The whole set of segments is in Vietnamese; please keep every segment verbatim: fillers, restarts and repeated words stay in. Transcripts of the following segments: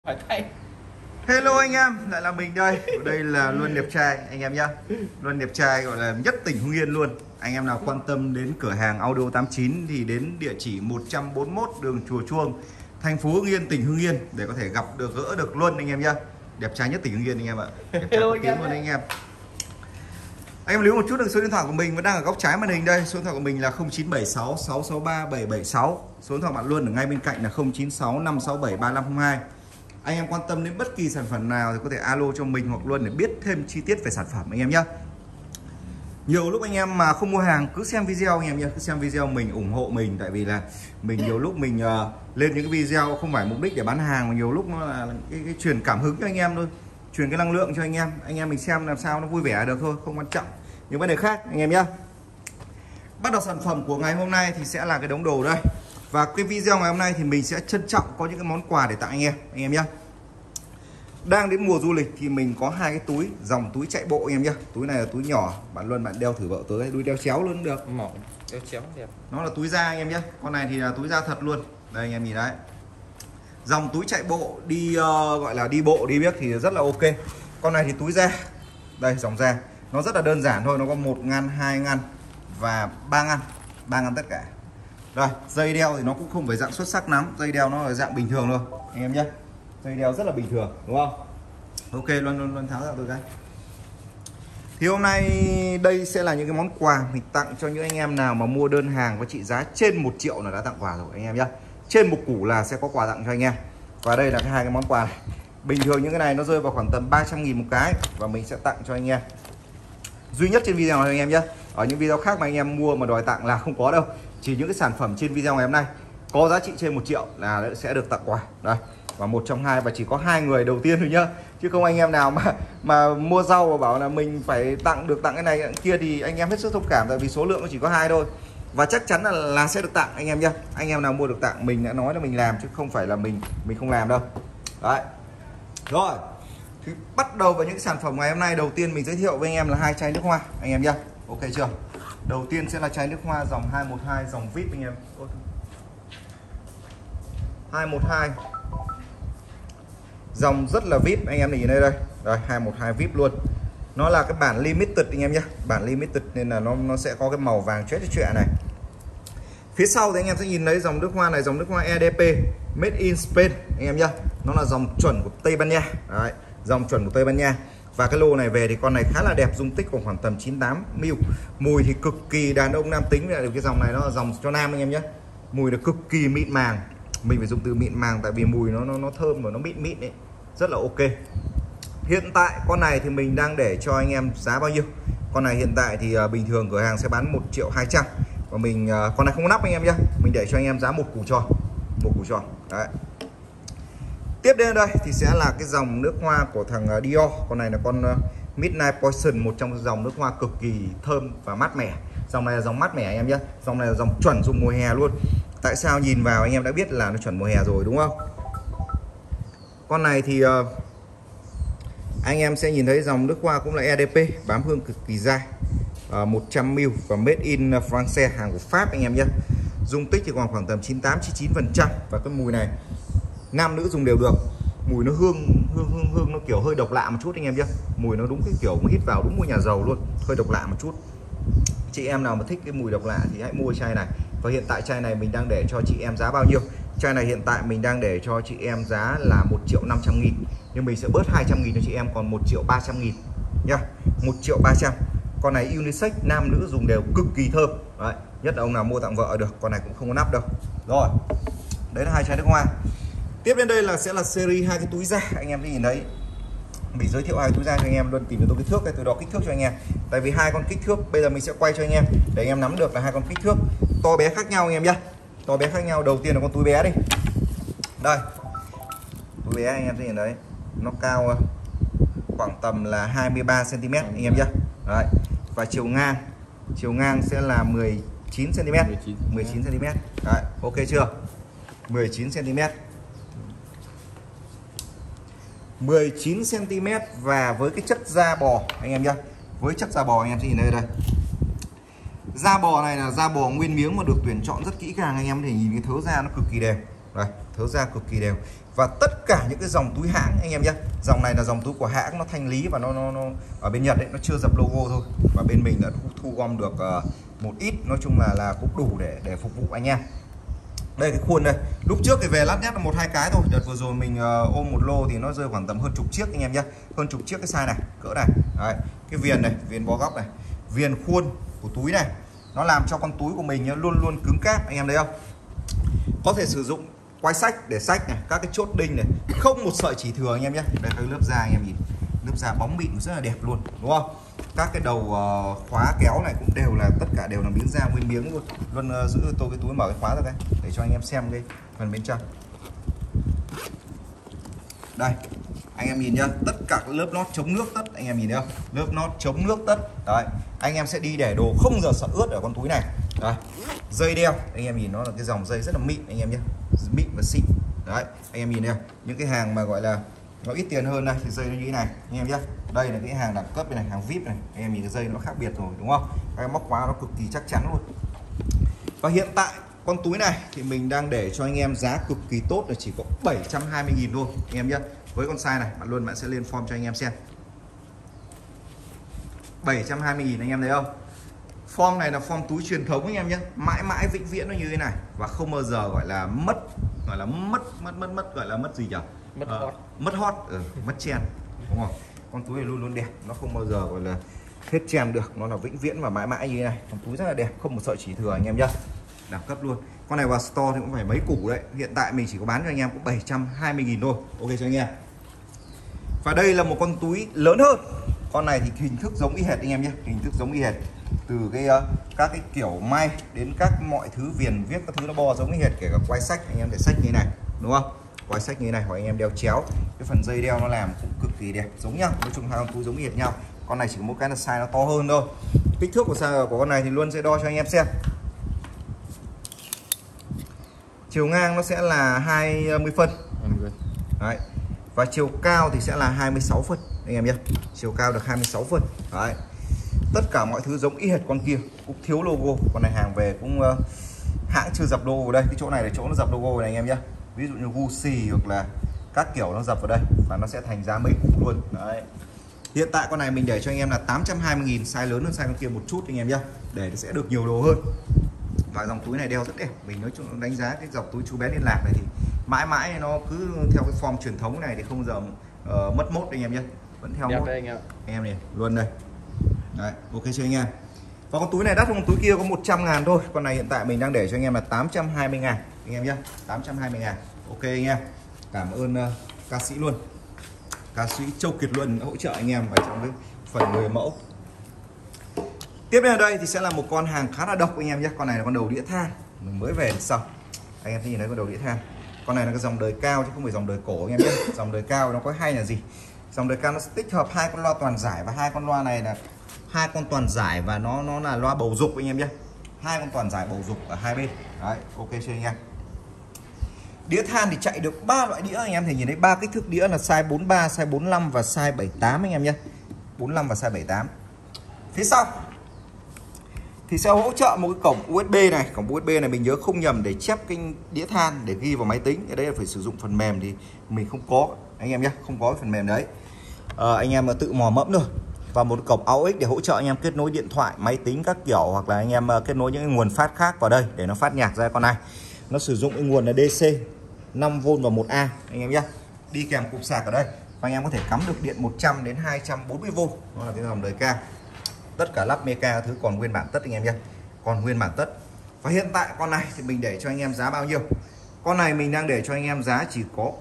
Phải thay. Hello anh em, lại là mình đây. Ở đây là Luân đẹp trai anh em nhá. Luân đẹp trai gọi là nhất tỉnh Hưng Yên luôn. Anh em nào quan tâm đến cửa hàng Audio tám chín thì đến địa chỉ một trăm bốn mươi mốt đường Chùa Chuông, thành phố Hưng Yên, tỉnh Hưng Yên để có thể gặp được gỡ được Luân anh em nhá. Đẹp trai nhất tỉnh Hưng Yên anh em ạ. Đẹp trai có tiếng luôn anh em. Anh em lưu một chút được số điện thoại của mình vẫn đang ở góc trái màn hình đây. Số điện thoại của mình là không chín bảy sáu sáu sáu ba bảy bảy sáu. Số điện thoại bạn Luân ở ngay bên cạnh là không chín sáu năm sáu bảy ba năm không hai. Anh em quan tâm đến bất kỳ sản phẩm nào thì có thể alo cho mình hoặc Luân để biết thêm chi tiết về sản phẩm anh em nhé. Nhiều lúc anh em mà không mua hàng cứ xem video anh em nhé, cứ xem video mình ủng hộ mình, tại vì là mình nhiều lúc mình uh, lên những cái video không phải mục đích để bán hàng mà nhiều lúc nó là cái, cái truyền cảm hứng cho anh em thôi, truyền cái năng lượng cho anh em, anh em mình xem làm sao nó vui vẻ được thôi, không quan trọng những vấn đề khác anh em nhé. Bắt đầu sản phẩm của ngày hôm nay thì sẽ là cái đống đồ đây. Và cái video ngày hôm nay thì mình sẽ trân trọng có những cái món quà để tặng anh em anh em nhé. Đang đến mùa du lịch thì mình có hai cái túi, dòng túi chạy bộ anh em nhé. Túi này là túi nhỏ, bạn Luân bạn đeo thử vợ tới, túi đeo chéo luôn cũng được. Mỏng, đeo chéo đẹp. Nó là túi da anh em nhé. Con này thì là túi da thật luôn. Đây anh em nhìn đấy. Dòng túi chạy bộ đi uh, gọi là đi bộ đi biết thì rất là ok. Con này thì túi da. Đây dòng da. Nó rất là đơn giản thôi, nó có một ngăn, hai ngăn và ba ngăn, ba ngăn tất cả. Rồi, dây đeo thì nó cũng không phải dạng xuất sắc lắm, dây đeo nó là dạng bình thường thôi anh em nhé. Dây đeo rất là bình thường đúng không? Ok, luôn luôn luôn tháo ra từ cái. Thì hôm nay đây sẽ là những cái món quà mình tặng cho những anh em nào mà mua đơn hàng có trị giá trên một triệu là đã tặng quà rồi anh em nhé. Trên một củ là sẽ có quà tặng cho anh em. Và đây là cái hai cái món quà này. Bình thường những cái này nó rơi vào khoảng tầm ba trăm nghìn một cái và mình sẽ tặng cho anh em. Duy nhất trên video này anh em nhé. Ở những video khác mà anh em mua mà đòi tặng là không có đâu. Chỉ những cái sản phẩm trên video ngày hôm nay có giá trị trên một triệu là sẽ được tặng quà. Đây. Và một trong hai và chỉ có hai người đầu tiên thôi nhá. Chứ không anh em nào mà mà mua rau và bảo là mình phải tặng được tặng cái này cái kia thì anh em hết sức thông cảm, tại vì số lượng nó chỉ có hai thôi. Và chắc chắn là, là sẽ được tặng anh em nhá. Anh em nào mua được tặng mình đã nói là mình làm chứ không phải là mình mình không làm đâu. Đấy. Rồi. Thì bắt đầu vào những sản phẩm ngày hôm nay. Đầu tiên mình giới thiệu với anh em là hai chai nước hoa anh em nhá. Ok chưa? Đầu tiên sẽ là chai nước hoa dòng hai một hai, dòng vê i pê anh em. hai một hai. Dòng rất là vê i pê anh em nhìn đây đây. Rồi hai một hai vê i pê luôn. Nó là cái bản limited anh em nhé. Bản limited nên là nó nó sẽ có cái màu vàng chóe chóe này. Phía sau thì anh em sẽ nhìn thấy dòng nước hoa này, dòng nước hoa e đê pê Made in Spain anh em nhé. Nó là dòng chuẩn của Tây Ban Nha. Đấy, dòng chuẩn của Tây Ban Nha. Và cái lô này về thì con này khá là đẹp, dung tích của khoảng tầm chín mươi tám mi li lít. Mùi thì cực kỳ đàn ông nam tính, được cái dòng này nó là dòng cho nam anh em nhé. Mùi là cực kỳ mịn màng. Mình phải dùng từ mịn màng tại vì mùi nó nó nó thơm và nó mịn mịn ấy, rất là ok. Hiện tại con này thì mình đang để cho anh em giá bao nhiêu? Con này hiện tại thì uh, bình thường cửa hàng sẽ bán một triệu hai trăm và mình uh, con này không có nắp anh em nhé. Mình để cho anh em giá một củ tròn, một củ tròn. Đấy. Tiếp đến đây thì sẽ là cái dòng nước hoa của thằng uh, Dior. Con này là con uh, Midnight Poison, một trong dòng nước hoa cực kỳ thơm và mát mẻ. Dòng này là dòng mát mẻ anh em nhé. Dòng này là dòng chuẩn dùng mùa hè luôn. Tại sao nhìn vào anh em đã biết là nó chuẩn mùa hè rồi đúng không? Con này thì uh, anh em sẽ nhìn thấy dòng nước hoa cũng là e đê pê, bám hương cực kỳ dai, uh, một trăm mi li lít và Made in France, hàng của Pháp anh em nhé. Dung tích thì còn khoảng tầm chín mươi tám chín mươi chín phần trăm và cái mùi này nam nữ dùng đều được. Mùi nó hương hương hương hương nó kiểu hơi độc lạ một chút anh em nhé. Mùi nó đúng cái kiểu hít vào đúng mùi nhà giàu luôn, hơi độc lạ một chút. Chị em nào mà thích cái mùi độc lạ thì hãy mua chai này. Và hiện tại chai này mình đang để cho chị em giá bao nhiêu? Chai này hiện tại mình đang để cho chị em giá là một triệu năm trăm nghìn. Nhưng mình sẽ bớt hai trăm nghìn cho chị em còn một triệu ba trăm nghìn nha. một triệu ba trăm. Con này unisex, nam nữ dùng đều, cực kỳ thơm. Đấy, nhất là ông nào mua tặng vợ được. Con này cũng không có nắp đâu. Rồi. Đấy là hai chai nước hoa. Tiếp đến đây là sẽ là series hai cái túi da. Anh em thấy nhìn thấy. Mình giới thiệu hai túi da cho anh em luôn, tìm cho tôi kích thước đây, từ đó kích thước cho anh em. Tại vì hai con kích thước bây giờ mình sẽ quay cho anh em để anh em nắm được là hai con kích thước to bé khác nhau anh em nhé. To bé khác nhau. Đầu tiên là con túi bé đi. Đây. Túi bé anh em thấy nhìn đấy. Nó cao khoảng tầm là hai mươi ba xăng ti mét anh em nhé. Đấy. Và chiều ngang, chiều ngang sẽ là mười chín xăng ti mét. mười chín xăng ti mét. Đấy, ok chưa? mười chín xăng ti mét. mười chín xăng ti mét và với cái chất da bò anh em nhé. Với chất da bò anh em thấy nhìn đây đây. Da bò này là da bò nguyên miếng mà được tuyển chọn rất kỹ càng, anh em có thể nhìn cái thớ da nó cực kỳ đẹp. Đây, thớ ra cực kỳ đều. Và tất cả những cái dòng túi hãng anh em nhé, dòng này là dòng túi của hãng, nó thanh lý và nó nó, nó ở bên Nhật ấy, nó chưa dập logo thôi. Và bên mình đã thu, thu gom được uh, một ít, nói chung là là cũng đủ để để phục vụ anh em. Đây cái khuôn đây, lúc trước thì về lát nhát là một hai cái thôi, đợt vừa rồi mình uh, ôm một lô thì nó rơi khoảng tầm hơn chục chiếc anh em nhé, hơn chục chiếc cái size này, cỡ này. Đấy, cái viền này, viền bó góc này, viền khuôn của túi này, nó làm cho con túi của mình luôn luôn cứng cáp, anh em thấy không? Có thể sử dụng quai sách để sách này, các cái chốt đinh này, không một sợi chỉ thừa anh em nhé. Đây cái lớp da anh em nhìn, lớp da bóng mịn rất là đẹp luôn, đúng không? Các cái đầu uh, khóa kéo này cũng đều là tất cả đều là miếng da nguyên miếng luôn. Luôn uh, giữ tôi cái túi, mở cái khóa ra cái để cho anh em xem cái phần bên trong. Đây anh em nhìn nhá, tất cả các lớp nót chống nước tất, anh em nhìn thấy không? Lớp nót chống nước tất. Đấy, anh em sẽ đi để đồ không giờ sợ ướt ở con túi này. Đấy, dây đeo anh em nhìn nó là cái dòng dây rất là mịn anh em nhé, mịn và xịn. Đấy, anh em nhìn thấy không? Những cái hàng mà gọi là nó ít tiền hơn này thì dây nó như thế này anh em nhé. Đây là cái hàng đẳng cấp này, hàng vê i pê này, anh em nhìn cái dây nó khác biệt rồi, đúng không? Cái móc khóa nó cực kỳ chắc chắn luôn. Và hiện tại con túi này thì mình đang để cho anh em giá cực kỳ tốt là chỉ có bảy trăm hai mươi nghìn thôi anh em nhé. Với con size này bạn luôn bạn sẽ lên form cho anh em xem. bảy trăm hai mươi nghìn anh em thấy không? Form này là form túi truyền thống anh em nhé, mãi mãi vĩnh viễn nó như thế này và không bao giờ gọi là mất, gọi là mất mất mất mất gọi là mất gì nhỉ? Mất à, hot. Mất hot, ừ, mất trend, đúng không? Con túi này luôn luôn đẹp, nó không bao giờ gọi là hết trend được, nó là vĩnh viễn và mãi mãi như thế này. Con túi rất là đẹp, không một sợi chỉ thừa anh em nhé, đẳng cấp luôn. Con này vào store thì cũng phải mấy củ đấy, hiện tại mình chỉ có bán cho anh em cũng bảy trăm hai mươi nghìn thôi, ok cho anh em. Và đây là một con túi lớn hơn, con này thì hình thức giống y hệt anh em nhé, hình thức giống y hệt, từ cái uh, các cái kiểu may đến các mọi thứ viền viết các thứ nó bo giống y hệt, kể cả quai sách anh em để sách như thế này, đúng không? Quai sách như thế này hoặc anh em đeo chéo, cái phần dây đeo nó làm cũng cực kỳ đẹp, giống nhau. Nói chung hai con túi giống y hệt nhau, con này chỉ có một cái là size nó to hơn thôi. Kích thước của size của con này thì luôn sẽ đo cho anh em xem. Chiều ngang nó sẽ là hai mươi phân. Đấy. Và chiều cao thì sẽ là hai mươi sáu phân anh em nhé. Chiều cao được hai mươi sáu phân. Đấy. Tất cả mọi thứ giống y hệt con kia, cũng thiếu logo. Con này hàng về cũng uh, hãng chưa dập logo đây. Cái chỗ này là chỗ nó dập logo này anh em nhé. Ví dụ như Gucci hoặc là các kiểu nó dập vào đây và nó sẽ thành giá mấy củ luôn. Đấy. Hiện tại con này mình để cho anh em là tám trăm hai mươi nghìn, size lớn hơn size con kia một chút anh em nhé, để sẽ được nhiều đồ hơn. Và dòng túi này đeo rất đẹp, mình nói chung đánh giá cái dòng túi chú bé liên lạc này thì mãi mãi nó cứ theo cái form truyền thống này thì không bao giờ uh, mất mốt anh em nhé, vẫn theo mốt anh em. Anh em này luôn đây. Đấy, ok chưa anh em. Và con túi này đắt hơn con túi kia có một trăm ngàn thôi, con này hiện tại mình đang để cho anh em là tám trăm hai mươi ngàn anh em nhé, tám trăm hai mươi ngàn. Ok anh em, cảm ơn uh, ca sĩ luôn, ca sĩ Châu Kiệt Luân đã hỗ trợ anh em ở trong cái phần người mẫu. Tiếp đến ở đây thì sẽ là một con hàng khá là độc anh em nhé. Con này là con đầu đĩa than, mình mới về xong. Anh em thấy nhìn thấy con đầu đĩa than. Con này là cái dòng đời cao chứ không phải dòng đời cổ anh em nhé. Dòng đời cao nó có hay là gì? Dòng đời cao nó sẽ tích hợp hai con loa toàn giải, và hai con loa này là hai con toàn giải và nó nó là loa bầu dục anh em nhé. Hai con toàn giải bầu dục ở hai bên. Đấy, ok chưa anh em. Đĩa than thì chạy được ba loại đĩa anh em thể nhìn thấy, ba kích thước đĩa là size bốn mươi ba, size bốn mươi lăm và size bảy mươi tám anh em nhé. bốn mươi lăm và size bảy mươi tám. Phía sau thì sẽ hỗ trợ một cái cổng u ét bê này, cổng u ét bê này mình nhớ không nhầm để chép cái đĩa than để ghi vào máy tính. Cái đấy là phải sử dụng phần mềm thì mình không có anh em nhé, không có cái phần mềm đấy. À, anh em tự mò mẫm được. Và một cổng a u ích để hỗ trợ anh em kết nối điện thoại, máy tính các kiểu, hoặc là anh em kết nối những cái nguồn phát khác vào đây để nó phát nhạc ra. Con này nó sử dụng cái nguồn là đê xê năm vôn và một A anh em nhé, đi kèm cục sạc ở đây, và anh em có thể cắm được điện một trăm đến hai trăm bốn mươi vôn. Đó là cái dòng đời cao. Tất cả lắp meca thứ còn nguyên bản tất anh em nhé, còn nguyên bản tất. Và hiện tại con này thì mình để cho anh em giá bao nhiêu? Con này mình đang để cho anh em giá chỉ có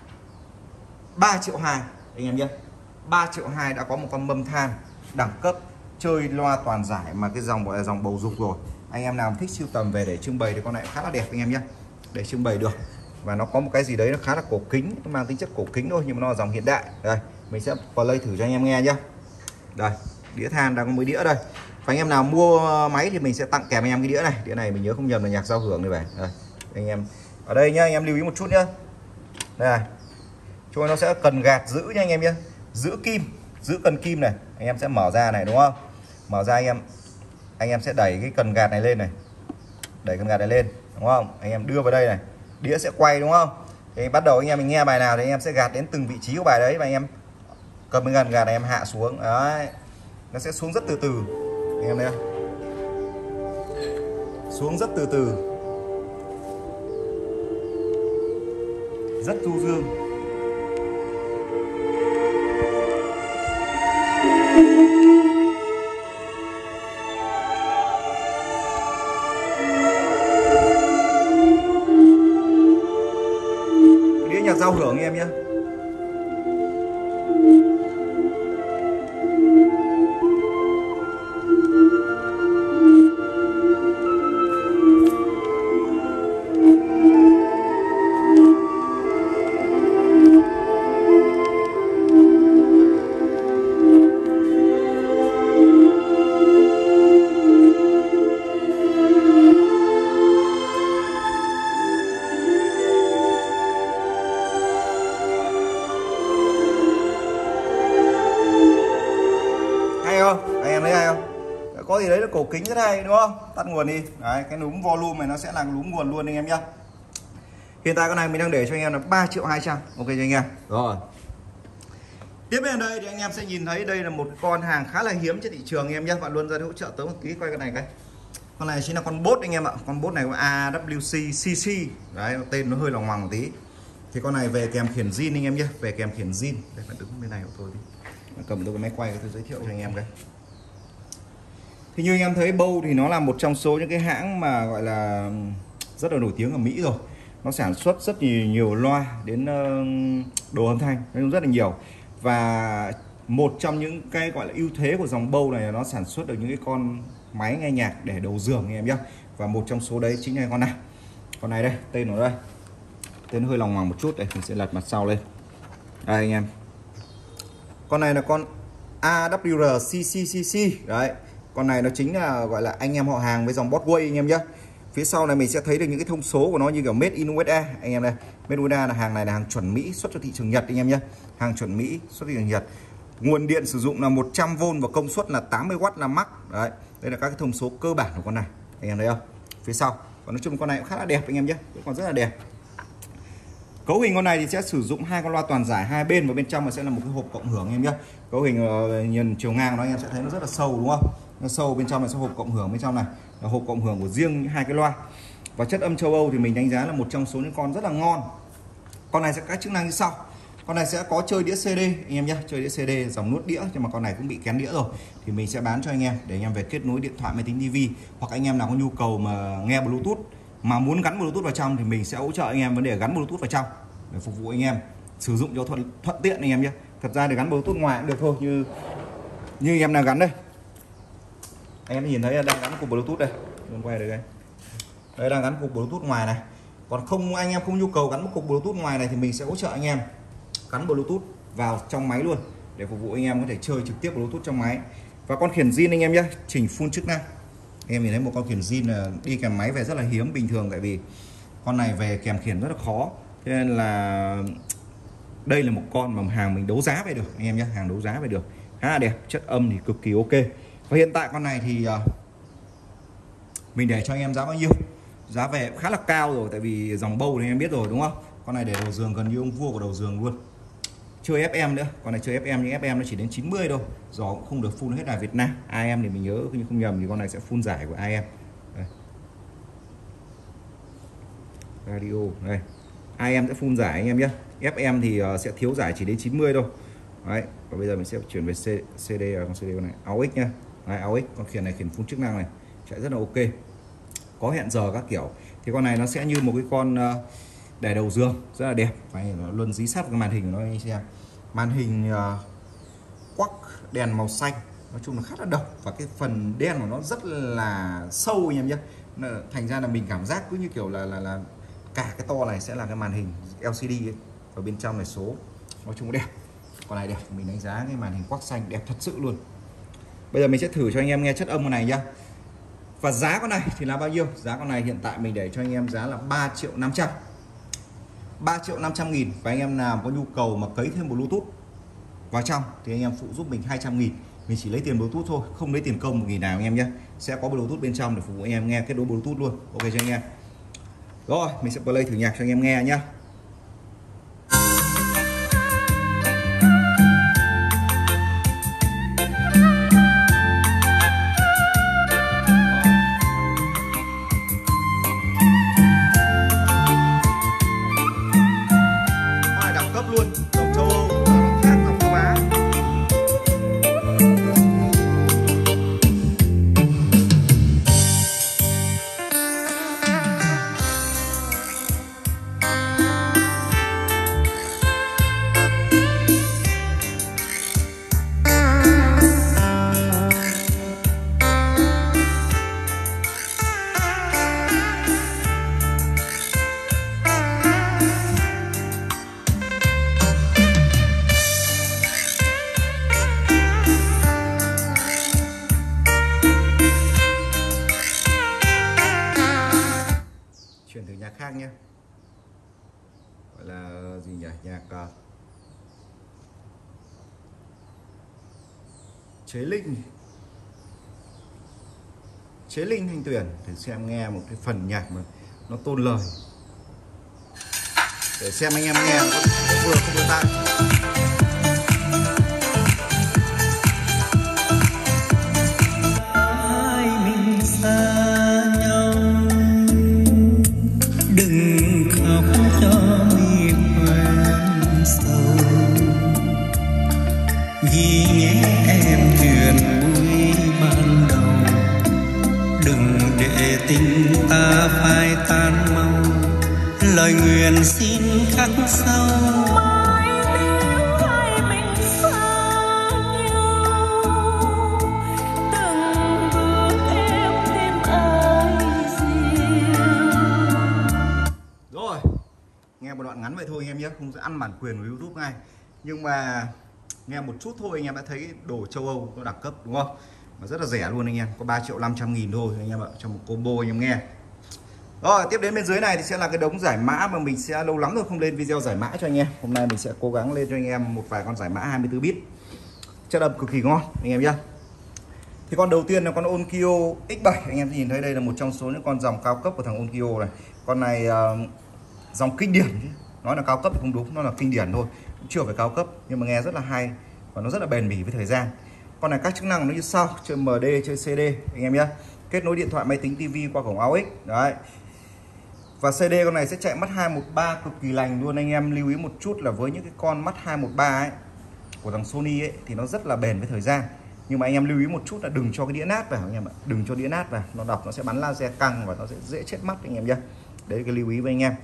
ba triệu hai anh em nhé. ba triệu hai đã có một con mâm than đẳng cấp, chơi loa toàn giải mà cái dòng gọi là dòng bầu dục rồi. Anh em nào thích sưu tầm về để trưng bày thì con này khá là đẹp anh em nhé, để trưng bày được. Và nó có một cái gì đấy nó khá là cổ kính, nó mang tính chất cổ kính thôi nhưng mà nó là dòng hiện đại. Đây, mình sẽ play thử cho anh em nghe nhé. Đây, đĩa than đang có mấy đĩa đây. Và anh em nào mua máy thì mình sẽ tặng kèm anh em cái đĩa này. Đĩa này mình nhớ không nhầm là nhạc giao hưởng này vậy. Đây, anh em ở đây nhá, anh em lưu ý một chút nhá. Đây này, cho nó sẽ cần gạt giữ nha anh em nhé, giữ kim, giữ cần kim này. Anh em sẽ mở ra này đúng không? Mở ra anh em anh em sẽ đẩy cái cần gạt này lên này, đẩy cần gạt này lên đúng không? Anh em đưa vào đây này, đĩa sẽ quay đúng không? Thì bắt đầu anh em mình nghe bài nào thì anh em sẽ gạt đến từng vị trí của bài đấy và anh em cầm gần gạt này em hạ xuống đấy, nó sẽ xuống rất từ từ anh em thấy không? Xuống rất từ từ, rất du dương. Đĩa nhạc giao hưởng anh em nhé. Anh em thấy hay không? Có gì đấy là cổ kính rất hay đúng không? Tắt nguồn đi. Đấy, cái núm volume này nó sẽ là núm nguồn luôn anh em nhá. Hiện tại con này mình đang để cho anh em là ba triệu hai trăm. Ok cho anh em. Rồi. Tiếp bên đây thì anh em sẽ nhìn thấy đây là một con hàng khá là hiếm trên thị trường anh em nhé. Bạn luôn ra hỗ trợ tớ một tí, quay cái này cái. Con này chính là con bốt anh em ạ. Con bốt này của a vê xê xê xê. Đấy, tên nó hơi lòng hoàng một tí. Thì con này về kèm khiển zin anh em nhé, về kèm khiển zin. Đây bạn đứng bên này của tôi đi. Cầm tôi cái máy quay tôi giới thiệu cho anh em cái. Thì như anh em thấy Bose thì nó là một trong số những cái hãng mà gọi là rất là nổi tiếng ở Mỹ rồi. Nó sản xuất rất nhiều, nhiều loa đến đồ âm thanh, nói chung rất là nhiều. Và một trong những cái gọi là ưu thế của dòng Bose này là nó sản xuất được những cái con máy nghe nhạc để đầu giường anh em nhé. Và một trong số đấy chính là con này. Con này đây, tên nó đây. Tên nó hơi lòng hoàng một chút, đây mình sẽ lật mặt sau lên. Đây anh em. Con này là con a vê xê xê xê xê. Đấy. Con này nó chính là gọi là anh em họ hàng với dòng Botway anh em nhé. Phía sau này mình sẽ thấy được những cái thông số của nó như kiểu Made in u ét a anh em đây. Made in u ét a là hàng này là hàng chuẩn Mỹ xuất cho thị trường Nhật anh em nhé. Hàng chuẩn Mỹ xuất thị trường Nhật. Nguồn điện sử dụng là một trăm vôn và công suất là tám mươi oát là max. Đấy. Đây là các cái thông số cơ bản của con này. Anh em thấy không? Phía sau. Còn nói chung con này cũng khá là đẹp anh em nhé. Còn rất là đẹp. Cấu hình con này thì sẽ sử dụng hai con loa toàn giải hai bên và bên trong nó sẽ là một cái hộp cộng hưởng em nhé. Cấu hình uh, nhìn chiều ngang nó anh em sẽ thấy nó rất là sâu đúng không? Nó sâu, bên trong là sẽ hộp cộng hưởng bên trong này là hộp cộng hưởng của riêng hai cái loa. Và chất âm châu Âu thì mình đánh giá là một trong số những con rất là ngon. Con này sẽ có các chức năng như sau. Con này sẽ có chơi đĩa xê đê anh em nhé, chơi đĩa xê đê dòng nuốt đĩa, nhưng mà con này cũng bị kén đĩa rồi thì mình sẽ bán cho anh em để anh em về kết nối điện thoại, máy tính, tivi, hoặc anh em nào có nhu cầu mà nghe Bluetooth mà muốn gắn Bluetooth vào trong thì mình sẽ hỗ trợ anh em vấn đề gắn Bluetooth vào trong để phục vụ anh em sử dụng cho thuận thuận tiện anh em nhé. Thật ra để gắn Bluetooth ngoài cũng được thôi, như như anh em đang gắn đây, anh em nhìn thấy đang gắn cục Bluetooth đây, luôn quay được đây, đây đang gắn cục Bluetooth ngoài này. Còn không, anh em không nhu cầu gắn một cục Bluetooth ngoài này thì mình sẽ hỗ trợ anh em gắn Bluetooth vào trong máy luôn để phục vụ anh em có thể chơi trực tiếp Bluetooth trong máy. Và con khiển zin anh em nhé, chỉnh full chức năng. Anh em nhìn thấy một con khiển zin là đi kèm máy về rất là hiếm bình thường, tại vì con này về kèm khiển rất là khó, cho nên là đây là một con mà hàng mình đấu giá về được anh em nhé, hàng đấu giá về được khá là đẹp, chất âm thì cực kỳ ok. Và hiện tại con này thì mình để cho anh em giá bao nhiêu? Giá về khá là cao rồi, tại vì dòng Bose thì em biết rồi đúng không? Con này để đầu giường gần như ông vua của đầu giường luôn. Chơi ép em nữa, con này chơi ép em nhưng ép em nó chỉ đến chín mươi thôi, gió cũng không được full hết đài Việt Nam. a em thì mình nhớ nhưng không nhầm thì con này sẽ full giải của a em. Đây. Radio đây. a em sẽ full giải anh em nhé. ép em thì sẽ thiếu giải chỉ đến chín mươi thôi. Đấy, và bây giờ mình sẽ chuyển về xê đê, con xê đê con này, a u ích nhá. Đấy, a u ích, con khiển này khiển full chức năng này, chạy rất là ok. Có hẹn giờ các kiểu. Thì con này nó sẽ như một cái con để đầu giường rất là đẹp, và nó luôn dí sát cái màn hình của nó anh xem. Màn hình uh, quắc đèn màu xanh, nói chung là khá là độc, và cái phần đen của nó rất là sâu anh em nhé. Thành ra là mình cảm giác cứ như kiểu là là là cả cái to này sẽ là cái màn hình lờ xê đê ấy. Và bên trong này số nói chung đẹp. Con này đẹp, mình đánh giá cái màn hình quắc xanh đẹp thật sự luôn. Bây giờ mình sẽ thử cho anh em nghe chất âm con này nhá. Và giá con này thì là bao nhiêu? Giá con này hiện tại mình để cho anh em giá là ba triệu năm trăm. ba triệu năm trăm nghìn. Và anh em nào có nhu cầu mà cấy thêm Bluetooth vào trong thì anh em phụ giúp mình hai trăm nghìn. Mình chỉ lấy tiền Bluetooth thôi, không lấy tiền công một nghìn nào anh em nhé. Sẽ có Bluetooth bên trong để phục vụ anh em nghe kết nối Bluetooth luôn. Ok cho anh em. Rồi mình sẽ play thử nhạc cho anh em nghe nhá. Đẳng cấp luôn, dòng châu Âu khác dòng châu Á. Chuyển từ nhạc khác nhé, gọi là gì nhỉ, nhạc uh, chế linh chế linh Thanh Tuyền để xem nghe một cái phần nhạc mà nó tôn lời, để xem anh em nghe có vừa không vừa tai. Ghi nhé em chuyện vui ban đầu, đừng để tình ta phai tan mau, lời nguyện xin khắc sâu. Mãi nếu hai mình xa nhau, từng bước em thêm ai dịu. Rồi, nghe một đoạn ngắn vậy thôi anh em nhé, không sẽ ăn bản quyền của YouTube ngay, nhưng mà nghe một chút thôi anh em đã thấy đồ châu Âu nó đẳng cấp đúng không, mà rất là rẻ luôn anh em, có ba triệu năm trăm nghìn thôi anh em ạ, trong một combo anh em nghe. Rồi tiếp đến bên dưới này thì sẽ là cái đống giải mã mà mình sẽ lâu lắm rồi không lên video giải mã cho anh em. Hôm nay mình sẽ cố gắng lên cho anh em một vài con giải mã hai mươi tư bit chất âm cực kỳ ngon anh em nhé. Thì con đầu tiên là con Onkyo X bảy, anh em nhìn thấy đây là một trong số những con dòng cao cấp của thằng Onkyo này. Con này uh, dòng kinh điển chứ, nói là cao cấp thì không đúng, nó là kinh điển thôi, cũng chưa phải cao cấp nhưng mà nghe rất là hay và nó rất là bền bỉ với thời gian. Con này các chức năng nó như sau: chơi em đê, chơi xê đê anh em nhé, kết nối điện thoại, máy tính, tivi qua cổng a u ích đấy. Và xê đê con này sẽ chạy mắt hai một ba cực kỳ lành luôn anh em. Lưu ý một chút là với những cái con mắt hai một ba ấy của thằng Sony ấy thì nó rất là bền với thời gian, nhưng mà anh em lưu ý một chút là đừng cho cái đĩa nát vào anh em ạ, đừng cho đĩa nát vào, nó đọc nó sẽ bắn laser căng và nó sẽ dễ chết mắt anh em nhé. Đấy là cái lưu ý với anh em.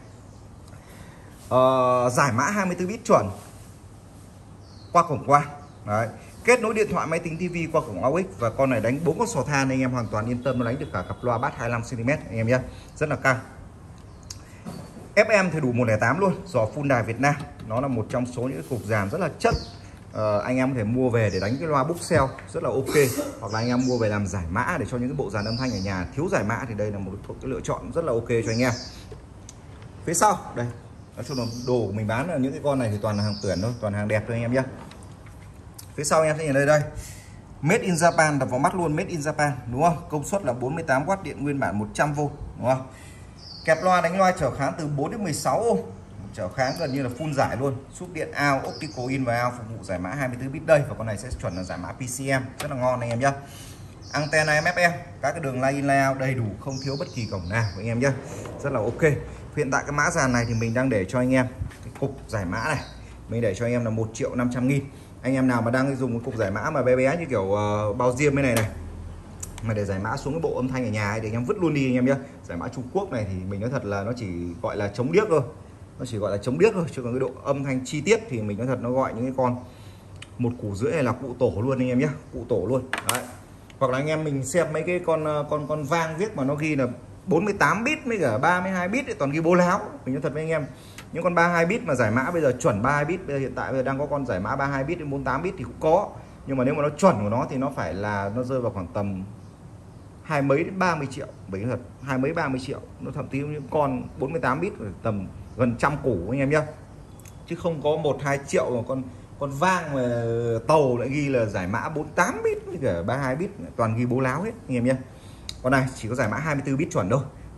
Uh, giải mã hai mươi tư bit chuẩn qua cổng quang đấy, kết nối điện thoại, máy tính, tivi qua cổng a u ích, và con này đánh bốn con sò than anh em hoàn toàn yên tâm, nó đánh được cả cặp loa bass hai mươi lăm xăng ti mét anh em nhé, rất là căng. ép em thì đủ một không tám luôn, giò full đài Việt Nam, nó là một trong số những cục dàn rất là chất. Uh, anh em có thể mua về để đánh cái loa Buxel rất là ok, hoặc là anh em mua về làm giải mã để cho những cái bộ dàn âm thanh ở nhà thiếu giải mã thì đây là một cái lựa chọn rất là ok cho anh em. Phía sau đây, nói chung là đồ của mình bán là những cái con này thì toàn là hàng tuyển thôi, toàn hàng đẹp thôi anh em nhé. Phía sau anh em sẽ nhìn đây đây, Made in Japan, đập vào mắt luôn, Made in Japan đúng không, công suất là bốn mươi tám oát, điện nguyên bản một trăm vôn đúng không, kẹp loa đánh loa trở kháng từ bốn đến mười sáu ôm, trở kháng gần như là full giải luôn, súp điện out, optical in và out, phục vụ giải mã hai mươi tư bit đây, và con này sẽ chuẩn là giải mã pê xê em, rất là ngon anh em nhé. Antenna em ép em, các cái đường line in line out đầy đủ, không thiếu bất kỳ cổng nào anh em nhé, rất là ok. Hiện tại cái mã dàn này thì mình đang để cho anh em cái cục giải mã này, mình để cho anh em là một triệu năm trăm nghìn. Anh em nào mà đang dùng cái cục giải mã mà bé bé như kiểu uh, bao diêm bên này này, mà để giải mã xuống cái bộ âm thanh ở nhà ấy, thì anh em vứt luôn đi anh em nhé. Giải mã Trung Quốc này thì mình nói thật là nó chỉ gọi là chống điếc thôi, nó chỉ gọi là chống điếc thôi, chứ còn cái độ âm thanh chi tiết thì mình nói thật nó gọi những cái con một củ rưỡi này là cụ tổ luôn anh em nhé, cụ tổ luôn đấy. Hoặc là anh em mình xem mấy cái con con con vang viết mà nó ghi là bốn mươi tám bit với cả ba mươi hai bit thì toàn ghi bố láo. Mình nói thật với anh em, những con ba mươi hai bit mà giải mã bây giờ chuẩn ba mươi hai bit, bây giờ hiện tại bây giờ đang có con giải mã ba mươi hai bit đến bốn mươi tám bit thì cũng có, nhưng mà nếu mà nó chuẩn của nó thì nó phải là nó rơi vào khoảng tầm hai mấy đến ba mươi triệu, bởi thật hai mấy ba mươi triệu, nó thậm chí những con bốn mươi tám bit tầm gần trăm củ anh em nhé, chứ không có một hai triệu mà con con vang mà tàu lại ghi là giải mã bốn mươi tám bit với cả ba mươi hai bit, toàn ghi bố láo hết anh em nhé. Con này chỉ có giải mã hai mươi tư bit chuẩn thôi,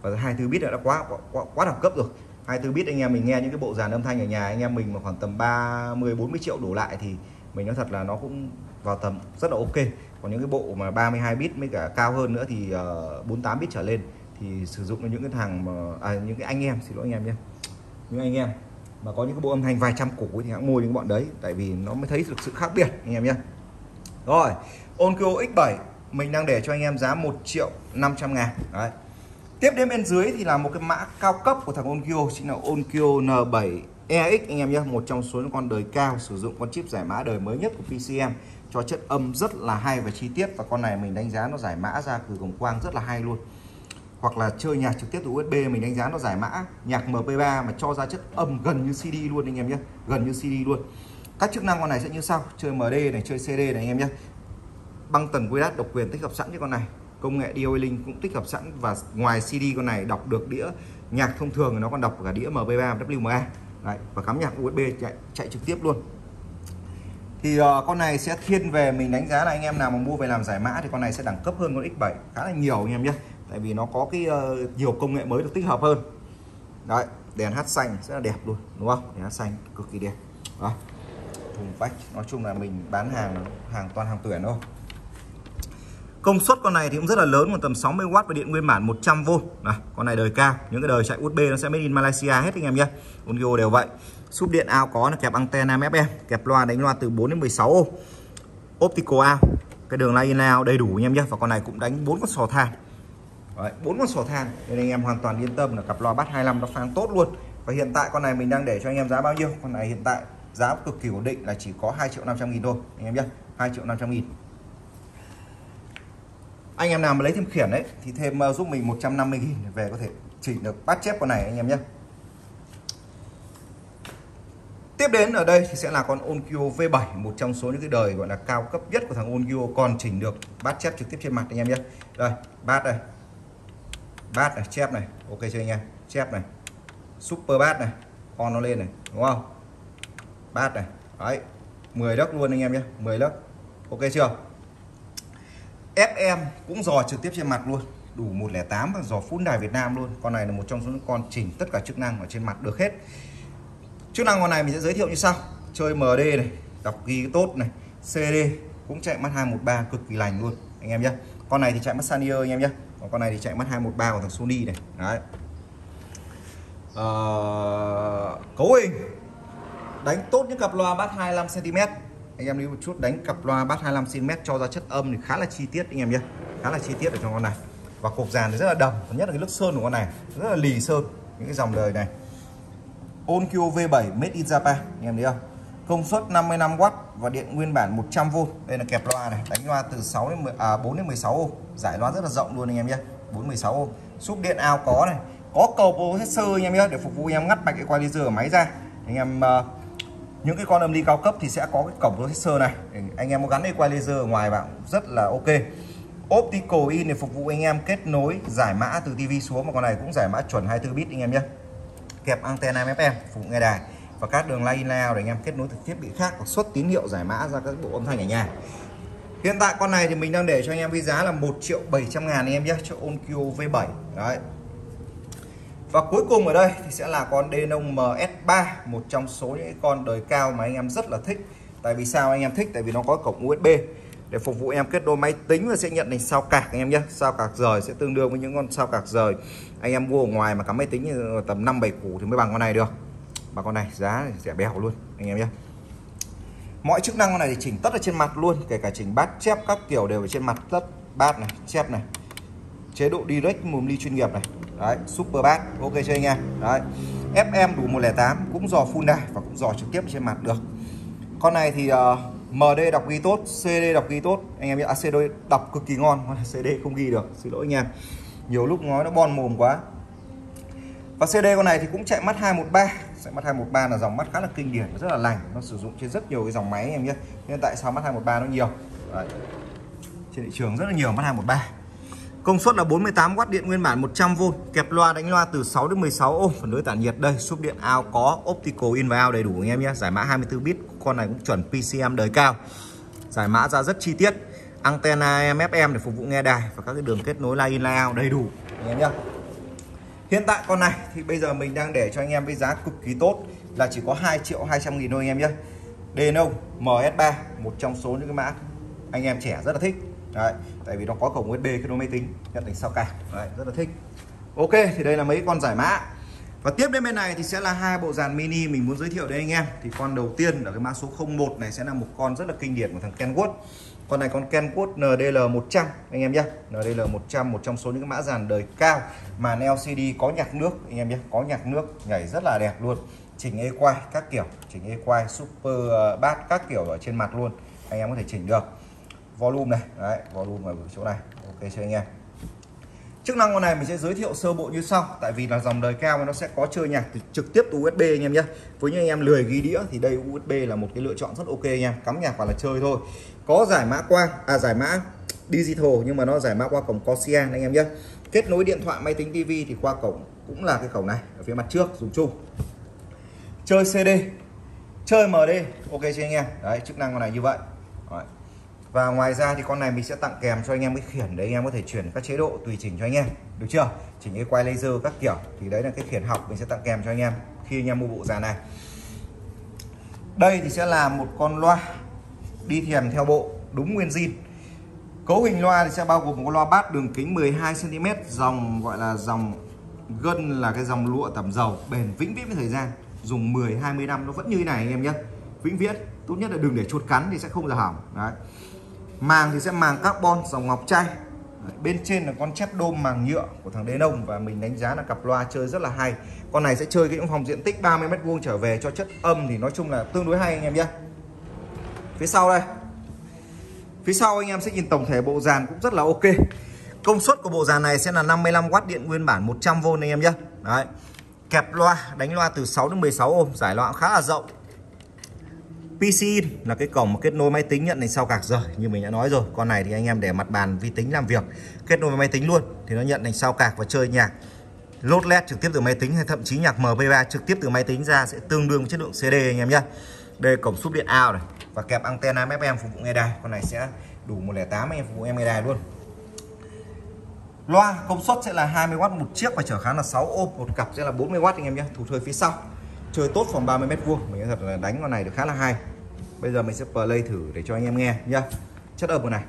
và hai mươi tư bit đã quá quá, quá đẳng cấp rồi. hai mươi tư bit anh em mình nghe những cái bộ dàn âm thanh ở nhà anh em mình mà khoảng tầm ba mươi bốn mươi triệu đổ lại thì mình nói thật là nó cũng vào tầm rất là ok. Còn những cái bộ mà ba mươi hai bit với cả cao hơn nữa thì uh, bốn mươi tám bit trở lên thì sử dụng những cái thằng mà à, những cái anh em xin lỗi anh em nhé, những anh em mà có những cái bộ âm thanh vài trăm củ thì hãng mua những cái bọn đấy, tại vì nó mới thấy được sự khác biệt anh em nhé. Rồi Onkyo ích bảy mình đang để cho anh em giá một triệu năm trăm ngàn. Đấy. Tiếp đến bên dưới thì là một cái mã cao cấp của thằng Onkyo, chính là Onkyo N bảy E X anh em nhé, một trong số những con đời cao sử dụng con chip giải mã đời mới nhất của pê xê em cho chất âm rất là hay và chi tiết, và con này mình đánh giá nó giải mã ra từ cổng quang rất là hay luôn. Hoặc là chơi nhạc trực tiếp từ u ét bê mình đánh giá nó giải mã nhạc em pê ba mà cho ra chất âm gần như xê đê luôn anh em nhé, gần như xê đê luôn. Các chức năng con này sẽ như sau: chơi em đê này, chơi xê đê này anh em nhé. Băng tần quy đát độc quyền tích hợp sẵn cho con này, công nghệ đê ô link cũng tích hợp sẵn, và ngoài xê đê con này đọc được đĩa nhạc thông thường thì nó còn đọc cả đĩa em pê ba và vê em a. Đấy, và cắm nhạc u ét bê chạy, chạy trực tiếp luôn. Thì uh, con này sẽ thiên về mình đánh giá là anh em nào mà mua về làm giải mã thì con này sẽ đẳng cấp hơn con ích bảy khá là nhiều anh em nhé, tại vì nó có cái uh, nhiều công nghệ mới được tích hợp hơn. Đấy, đèn hát xanh rất là đẹp luôn đúng không, đèn hát xanh cực kỳ đẹp. Đó, thùng vách, nói chung là mình bán hàng hàng toàn hàng tuyển thôi. Công suất con này thì cũng rất là lớn, còn tầm sáu mươi oát và điện nguyên bản một trăm vôn. Này, con này đời cao, những cái đời chạy u ét bê nó sẽ made in Malaysia hết anh em nhé. Onkyo đều vậy. Súp điện ao có là kẹp anten năm ép em, kẹp loa đánh loa từ bốn đến mười sáu ô. Optical out, cái đường line in line out đầy đủ anh em nhé, và con này cũng đánh bốn con sò than. Đấy, bốn con sò than nên anh em hoàn toàn yên tâm là cặp loa bass hai mươi lăm nó phang tốt luôn. Và hiện tại con này mình đang để cho anh em giá bao nhiêu? Con này hiện tại giá cực kỳ ổn định là chỉ có hai triệu năm trăm nghìn thôi anh em nhé, hai triệu năm trăm nghìn. Anh em nào mà lấy thêm khiển đấy thì thêm uh, giúp mình một trăm năm mươi nghìn về có thể chỉnh được bắt chép con này anh em nhé. Tiếp đến ở đây thì sẽ là con Onkyo V bảy, một trong số những cái đời gọi là cao cấp nhất của thằng Onkyo, còn chỉnh được bát chép trực tiếp trên mặt anh em nhé. Đây, bát đây, bát này, chép này, ok chưa anh em, chép này, super bát này, con nó lên này, đúng không? Bát này, đấy, mười đất luôn anh em nhé, mười đất, ok chưa? ép em cũng dò trực tiếp trên mặt luôn, đủ một không tám và dò full đài Việt Nam luôn. Con này là một trong số những con chỉnh tất cả chức năng ở trên mặt được hết. Chức năng con này mình sẽ giới thiệu như sau: chơi em đê này, đọc ghi tốt này, xê đê cũng chạy mắt hai một ba cực kỳ lành luôn anh em nhé. Con này thì chạy mắt Sanier anh em nhé, còn con này thì chạy mắt hai một ba của thằng Sony này. Đấy. À, cấu hình đánh tốt những cặp loa bass hai mươi lăm xăng ti mét. Anh em đi một chút đánh cặp loa bass hai mươi lăm xăng ti mét cho ra chất âm thì khá là chi tiết anh em nhé, khá là chi tiết ở trong con này. Và cục dàn thì rất là đầm, nhất là cái lớp sơn của con này rất là lì sơn, những cái dòng đời này. Onkyo V bảy made in Japan anh em thấy không? Công suất năm mươi lăm oát và điện nguyên bản một trăm vôn. Đây là kẹp loa này, đánh loa từ sáu đến mười, à, bốn đến mười sáu ô, giải loa rất là rộng luôn anh em nhé, bốn mười sáu ô. Súp điện ao có này, có cầu processor anh em nhé, để phục vụ anh em ngắt mạch equalizer ở máy ra. Anh em uh, những cái con âm ly cao cấp thì sẽ có cái cổng processor này để anh em có gắn equalizer ở ngoài vào rất là ok. Optical in để phục vụ anh em kết nối giải mã từ tivi xuống, mà con này cũng giải mã chuẩn hai mươi tư bit anh em nhé. Kẹp anten năm ép em phục vụ nghe đài và các đường line in line out để anh em kết nối từ thiết bị khác hoặc xuất tín hiệu giải mã ra các bộ âm thanh ở nhà. Hiện tại con này thì mình đang để cho anh em với giá là một triệu bảy trăm ngàn anh em nhé, cho Onkyo V bảy. Đấy. Và cuối cùng ở đây thì sẽ là con Denon M S ba, một trong số những con đời cao mà anh em rất là thích. Tại vì sao anh em thích? Tại vì nó có cổng u ét bê để phục vụ em kết nối máy tính và sẽ nhận thành sao cạc anh em nhé. Sao cạc rời sẽ tương đương với những con sao cạc rời anh em mua ở ngoài mà cắm máy tính tầm năm bảy củ thì mới bằng con này được. Và con này giá rẻ bèo luôn anh em nhé. Mọi chức năng con này thì chỉnh tất ở trên mặt luôn, kể cả chỉnh bát chép các kiểu đều ở trên mặt tất, bát này, chép này, chế độ direct mùm ly chuyên nghiệp này. Đấy, super bass, ok chưa anh em? Đấy, ép em đủ một không tám cũng dò full đài và cũng dò trực tiếp trên mặt được. Con này thì uh, em đê đọc ghi tốt, xê đê đọc ghi tốt anh em biết, à, xê đê đọc cực kỳ ngon, con này xê đê không ghi được, xin lỗi anh em, nhiều lúc nói nó bon mồm quá. Và xê đê con này thì cũng chạy mắt hai một ba, chạy mắt hai một ba là dòng mắt khá là kinh điển, rất là lành, nó sử dụng trên rất nhiều cái dòng máy anh em nhé. Nên tại sao mắt hai một ba nó nhiều? Đấy, trên thị trường rất là nhiều mắt hai một ba. Công suất là bốn mươi tám oát, điện nguyên bản một trăm vôn, kẹp loa đánh loa từ sáu đến mười sáu ô, phần đối tản nhiệt đây, súp điện out có, optical in và out đầy đủ anh em nhé. Giải mã hai mươi tư bit, con này cũng chuẩn pê xê em đời cao. Giải mã ra rất chi tiết, antenna em ép em để phục vụ nghe đài và các cái đường kết nối line in line out đầy đủ anh em nhé. Hiện tại con này thì bây giờ mình đang để cho anh em với giá cực kỳ tốt là chỉ có hai triệu hai trăm nghìn thôi anh em nhé. Denon M S ba, một trong số những cái mã anh em trẻ rất là thích. Đấy, tại vì nó có cổng u ét bê kết nối máy tính, nhận thành sao cả. Đấy, rất là thích. Ok, thì đây là mấy con giải mã. Và tiếp đến bên này thì sẽ là hai bộ dàn mini mình muốn giới thiệu đến anh em. Thì con đầu tiên là cái mã số không một này sẽ là một con rất là kinh điển của thằng Kenwood. Con này con Kenwood N D L một trăm anh em nhé. N D L một trăm, một trong số những cái mã dàn đời cao, màn L C D có nhạc nước anh em nhé, có nhạc nước, nhảy rất là đẹp luôn. Chỉnh equalize các kiểu, chỉnh equalize super bass các kiểu ở trên mặt luôn. Anh em có thể chỉnh được. Volume này, đấy, volume ở chỗ này. Ok cho anh em. Chức năng con này mình sẽ giới thiệu sơ bộ như sau. Tại vì là dòng đời cao nó sẽ có chơi nhạc trực tiếp từ u ét bê anh em nhé. Với những anh em lười ghi đĩa thì đây u ét bê là một cái lựa chọn rất ok anh em. Cắm nhạc vào là chơi thôi. Có giải mã quang, à giải mã digital nhưng mà nó giải mã qua cổng Corsair anh em nhé. Kết nối điện thoại, máy tính, tivi thì qua cổng cũng là cái cổng này ở phía mặt trước dùng chung. Chơi xê đê, chơi em đê, ok cho anh em. Đấy, chức năng con này như vậy. Đấy. Và ngoài ra thì con này mình sẽ tặng kèm cho anh em cái khiển để anh em có thể chuyển các chế độ tùy chỉnh cho anh em, được chưa? Chỉnh equalize laser các kiểu thì đấy là cái khiển học mình sẽ tặng kèm cho anh em khi anh em mua bộ dàn này. Đây thì sẽ là một con loa đi kèm theo bộ đúng nguyên zin. Cấu hình loa thì sẽ bao gồm một con loa bass đường kính mười hai xăng ti mét, dòng gọi là dòng gân là cái dòng lụa tẩm dầu, bền vĩnh viễn với thời gian, dùng mười hai mươi năm nó vẫn như thế này anh em nhé, vĩnh viễn. Tốt nhất là đừng để chuột cắn thì sẽ không giờ hỏng. Đấy. Màng thì sẽ màng carbon dòng ngọc trai. Đấy. Bên trên là con chép đôm màng nhựa của thằng Denon và mình đánh giá là cặp loa chơi rất là hay. Con này sẽ chơi cái phòng diện tích ba mươi mét vuông trở về cho chất âm thì nói chung là tương đối hay anh em nhé. Phía sau đây, phía sau anh em sẽ nhìn tổng thể bộ dàn cũng rất là ok. Công suất của bộ dàn này sẽ là năm mươi lăm oát điện nguyên bản một trăm vôn anh em nhé. Đấy. Kẹp loa, đánh loa từ sáu đến mười sáu ôm, giải loa khá là rộng. pê xê in là cái cổng mà kết nối máy tính nhận thành sau cạc rời như mình đã nói rồi. Con này thì anh em để mặt bàn vi tính làm việc, kết nối với máy tính luôn thì nó nhận thành sao cạc và chơi nhạc load led trực tiếp từ máy tính hay thậm chí nhạc em pê ba trực tiếp từ máy tính ra sẽ tương đương với chất lượng xê đê anh em nhé. Đây cổng súp điện out này và kẹp antenna ép em phục vụ nghe đài. Con này sẽ đủ một không tám anh em phục vụ em nghe đài luôn. Loa công suất sẽ là hai mươi oát một chiếc và trở kháng là sáu ôm, một cặp sẽ là bốn mươi oát anh em nhé. Thủ thời phía sau, chơi tốt phòng ba mươi mét vuông, mình nói thật là đánh con này được khá là hay. Bây giờ mình sẽ play thử để cho anh em nghe nhá. Chất âm của này.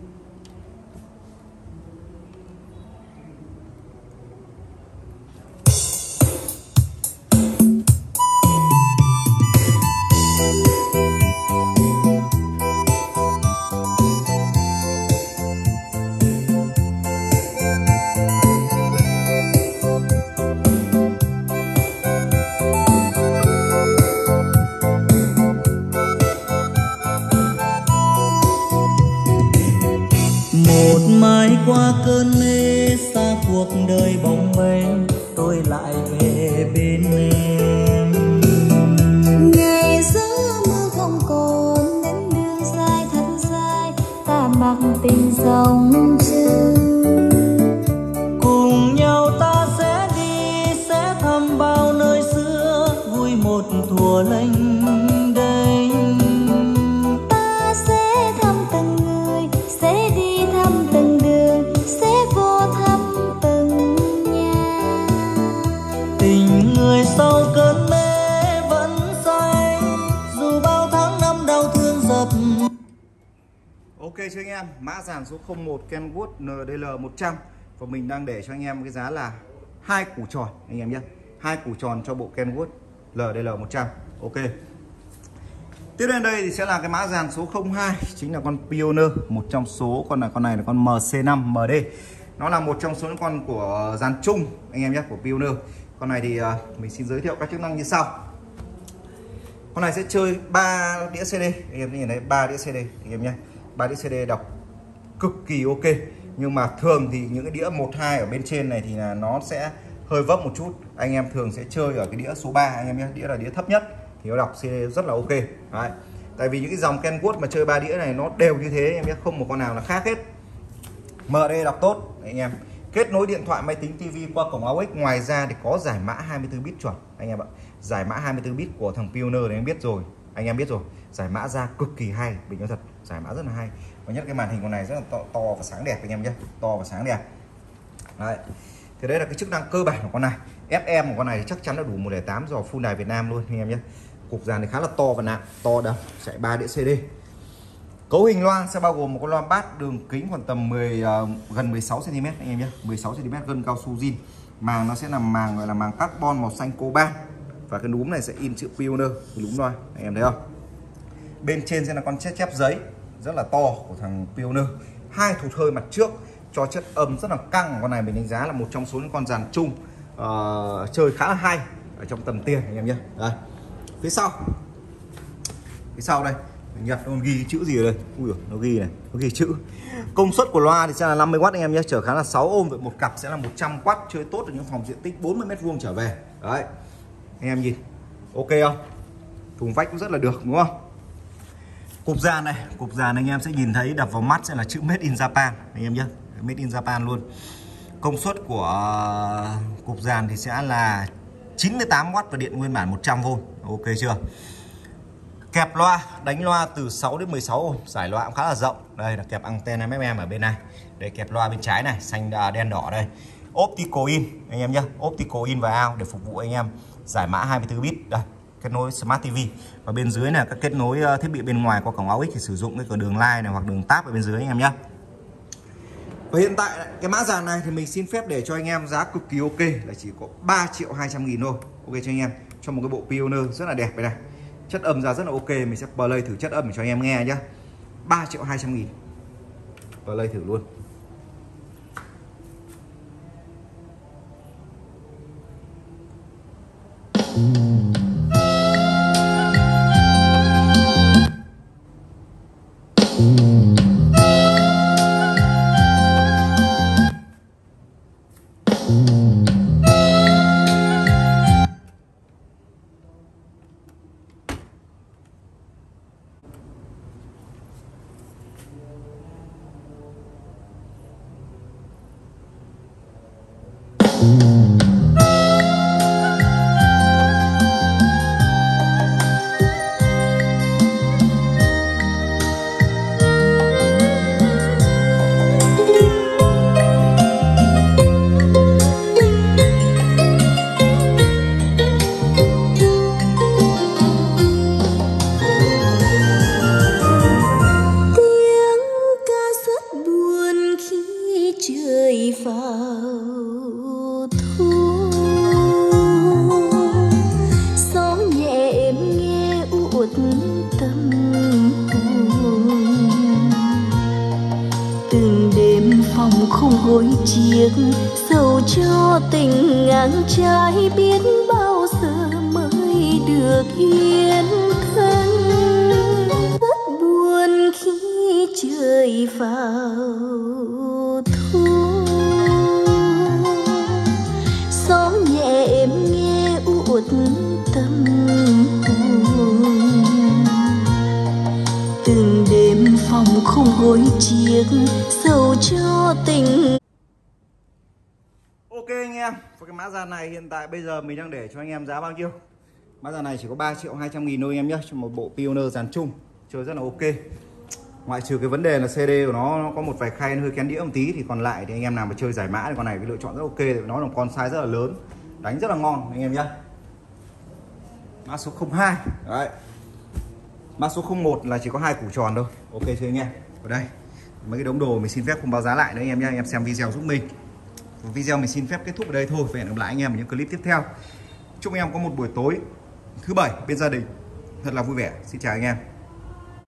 Mãi qua cơn mê xa cuộc đời bồng bềnh, tôi lại về bên em. Ngày giấc mơ không còn đến đường dài thật dài, ta mặc tình dòng chừng. Cùng nhau ta sẽ đi, sẽ thăm bao nơi xưa, vui một thuở lênh đênh. Ta sẽ thăm từng người, sẽ đi thăm từng đường, sẽ vô thăm từng nhà. Tình người sau cơn mê vẫn say, dù bao tháng năm đau thương dập. Ok cho anh em, mã dàn số không một Kenwood N D L một trăm và mình đang để cho anh em cái giá là hai củ tròn anh em nhé. Hai củ tròn cho bộ Kenwood N D L một trăm. Ok. Tiếp đến đây thì sẽ là cái mã dàn số không hai, chính là con Pioneer, một trong số con là con này là con M C năm M D. Nó là một trong số những con của dàn chung anh em nhé, của Pioneer. Con này thì uh, mình xin giới thiệu các chức năng như sau. Con này sẽ chơi ba đĩa xê đê, anh em nhìn thấy ba đĩa xê đê anh em nhé. ba đĩa xê đê đọc cực kỳ ok. Nhưng mà thường thì những cái đĩa một hai ở bên trên này thì là nó sẽ hơi vấp một chút. Anh em thường sẽ chơi ở cái đĩa số ba anh em nhé, đĩa là đĩa thấp nhất thì nó đọc xê đê rất là ok. Đấy. Tại vì những cái dòng Kenwood mà chơi ba đĩa này nó đều như thế anh em nhé, không một con nào là khác hết. em đê đọc tốt anh em. Kết nối điện thoại, máy tính, tivi qua cổng a u ích. Ngoài ra thì có giải mã hai mươi tư bit chuẩn anh em ạ. Giải mã hai mươi tư bit của thằng Pioneer này em biết rồi, anh em biết rồi. Giải mã ra cực kỳ hay, mình nói thật, giải mã rất là hay. Và nhất cái màn hình con này rất là to, to và sáng đẹp anh em nhé, to và sáng đẹp. Đấy. Thì đấy là cái chức năng cơ bản của con này. ép em của con này chắc chắn là đủ một không tám dò full đài Việt Nam luôn anh em nhé. Cục dàn thì khá là to và nặng, to đầm, chạy ba đĩa xê đê. Cấu hình loa sẽ bao gồm một con loa bass đường kính khoảng tầm mười uh, gần mười sáu xăng ti mét anh em nhé, mười sáu xăng ti mét, gân cao su zin. Màng nó sẽ là màng gọi là màng carbon màu xanh coban, và cái núm này sẽ in chữ Pioneer cái núm loa, anh em thấy không? Bên trên sẽ là con chép chép giấy rất là to của thằng Pioneer. Hai thụt hơi mặt trước cho chất âm rất là căng. Con này mình đánh giá là một trong số những con dàn chung uh, chơi khá là hay ở trong tầm tiền anh em nhé. Đây, phía sau, phía sau đây Nhật nó ghi chữ gì ở đây? Ui giời, nó ghi này, nó ghi chữ. Công suất của loa thì sẽ là năm mươi oát anh em nhé, chở khá là sáu ôm, vậy một cặp sẽ là một trăm oát, chơi tốt ở những phòng diện tích bốn mươi mét vuông trở về. Đấy. Anh em nhìn. Ok không? Thùng vách cũng rất là được đúng không? Cục dàn này, cục dàn anh em sẽ nhìn thấy đập vào mắt sẽ là chữ Made in Japan anh em nhé, Made in Japan luôn. Công suất của cục dàn thì sẽ là chín mươi tám oát và điện nguyên bản một trăm vôn. Ok chưa? Kẹp loa, đánh loa từ sáu đến mười sáu ôm, giải loa cũng khá là rộng. Đây là kẹp anten em em ở bên này. Để kẹp loa bên trái này, xanh đen đỏ đây. Optical in anh em nhé, optical in và out để phục vụ anh em giải mã hai mươi tư bit. Đây, kết nối Smart ti vi. Và bên dưới là các kết nối thiết bị bên ngoài qua cổng a u ích thì sử dụng cái cửa đường line này hoặc đường tab ở bên dưới anh em nhé. Và hiện tại cái mã dàn này thì mình xin phép để cho anh em giá cực kỳ ok là chỉ có ba triệu hai trăm nghìn thôi. Ok cho anh em, cho một cái bộ Pioneer rất là đẹp đây này. Chất âm ra rất là ok, mình sẽ play thử chất âm để cho anh em nghe nhé. Ba triệu hai trăm nghìn. Play thử luôn. Không hối chiếc dầu cho tình ngang trái, biết bao giờ mới được yên thân. Rất buồn khi trời vào thu, gió nhẹ em nghe uất tâm hồn. Từng đêm phòng không hối chiếc dầu cho tình. Ok anh em, và cái mã dàn này hiện tại bây giờ mình đang để cho anh em giá bao nhiêu? Mã dàn này chỉ có ba triệu hai trăm nghìn thôi anh em nhé, cho một bộ Pioneer dàn chung chơi rất là ok. Ngoại trừ cái vấn đề là xê đê của nó, nó có một vài khay hơi kén đĩa một tí, thì còn lại thì anh em nào mà chơi giải mã thì con này cái lựa chọn rất ok, nó là con size rất là lớn, đánh rất là ngon anh em nhé. Mã số không hai đấy. Mã số không một là chỉ có hai củ tròn thôi. Ok chưa anh em? Ở đây mấy cái đống đồ mình xin phép không báo giá lại nữa anh em nhé, anh em xem video giúp mình. Video mình xin phép kết thúc ở đây thôi. Và hẹn gặp lại anh em ở những clip tiếp theo. Chúc anh em có một buổi tối thứ bảy bên gia đình thật là vui vẻ. Xin chào anh em.